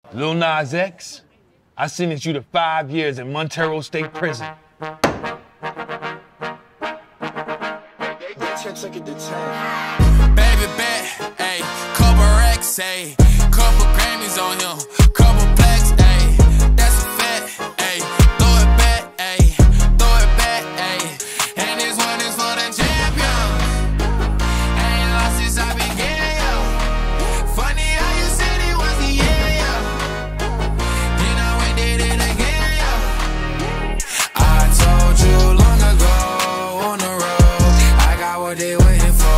Lil Nas X, I sentenced you to 5 years in Montero State Prison. Baby bet, ayy, couple racks, ayy, couple Grammys on him, couple blacks, ayy, that's a fact, ayy, throw it back, ayy, ayy, and this one is for the champion. Ain't lost since I began, yo. Funny how you said it was the year, yo. Then I went did it again, yo. I told you long ago on the road, I got what they waiting for.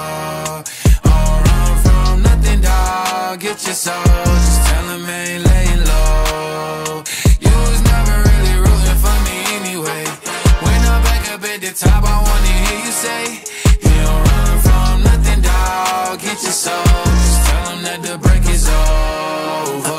Get your soul, just tell him I ain't laying low. You was never really rooting for me anyway. When I'm back up at the top, I wanna hear you say, you don't run from nothing, dawg. Get your soul, just tell him that the break is over.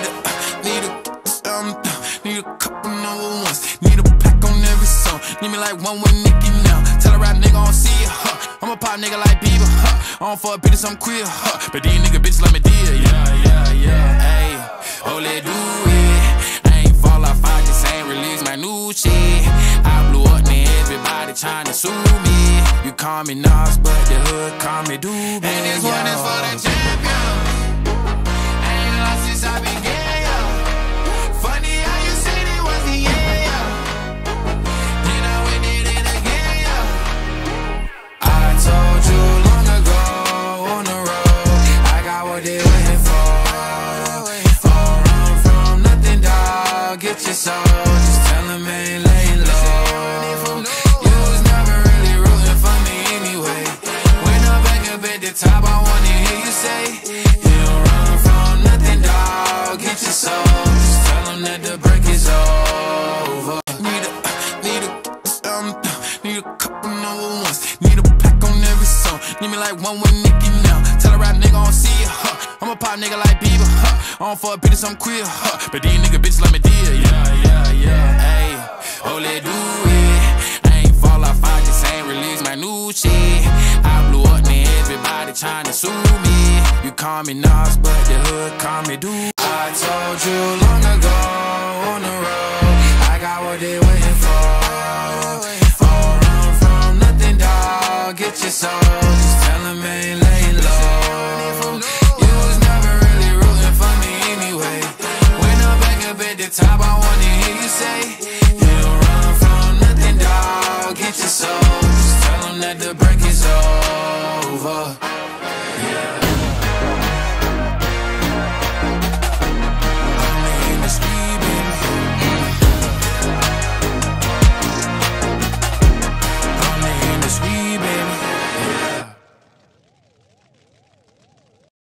Need a couple number ones. Need a pack on every song. Need me like one with Nicky now. Tell a rap nigga I don't see it, huh. I'm a pop nigga like Bieber, huh. I don't fuck bitches, I'm queer, huh. But these nigga bitches like me dear, yeah, ayy. Oh, let do it. I ain't fall off, I just ain't release my new shit. I blew up, then everybody tryna sue me. You call me Nas, but the hood call me Doobie. And this one is for the champion. Ain't lost since I began, yo. Funny how you said it was the year, yo. Then I went did it again, yo. I told you long ago on the road, I got what they waiting for. Don't run from nothing, dawg. Get your soul, just tell him I ain't laying low. You was never really rooting for me anyway. When I'm back up at the top, I wanna hear you say, you don't run from nothing, dawg. Get your soul, just tell him that the break is over. Need a couple number ones. Need a pack on every song. Need me like one with Nicky now. Tell a rap nigga I don't see it, huh. I'm a pop nigga like Bieber, huh. I don't fuck bitches, I'm queer, huh. But these nigga bitches like me dear, yeah, ayy. Oh, let do it. I ain't fall off, I just ain't release my new shit. I blew up, then everybody tryna sue me. You call me Nas, but the hood call me Doobie. I told you long ago on the road, I got what they waiting for. Don't run from nothing, dawg. Get your soul, just tell him I ain't laying low. You was never really rooting for me anyway. When I'm back up at the top, I